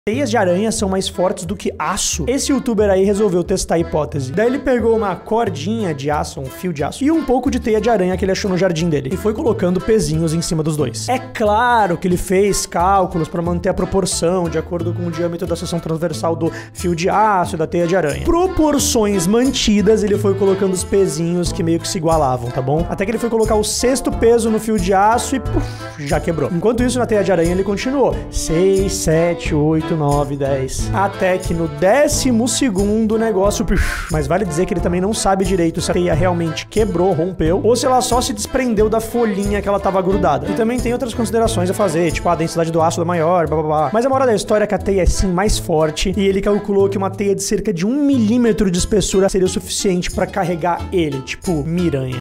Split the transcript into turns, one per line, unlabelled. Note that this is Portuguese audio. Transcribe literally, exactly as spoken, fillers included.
Teias de aranha são mais fortes do que aço. Esse youtuber aí resolveu testar a hipótese. Daí ele pegou uma cordinha de aço, um fio de aço, e um pouco de teia de aranha que ele achou no jardim dele. E foi colocando pezinhos em cima dos dois. É claro que ele fez cálculos para manter a proporção de acordo com o diâmetro da seção transversal do fio de aço e da teia de aranha. Proporções mantidas, ele foi colocando os pezinhos que meio que se igualavam, tá bom? Até que ele foi colocar o sexto peso no fio de aço e puf, já quebrou. Enquanto isso, na teia de aranha ele continuou. seis, sete, oito, nove, dez. Até que no décimo segundo o negócio... Mas vale dizer que ele também não sabe direito se a teia realmente quebrou, rompeu, ou se ela só se desprendeu da folhinha que ela tava grudada. E também tem outras considerações a fazer, tipo a densidade do ácido é maior, blá blá blá. Mas a moral da história é que a teia é sim mais forte, e ele calculou que uma teia de cerca de um milímetro de espessura seria o suficiente pra carregar ele, tipo miranha.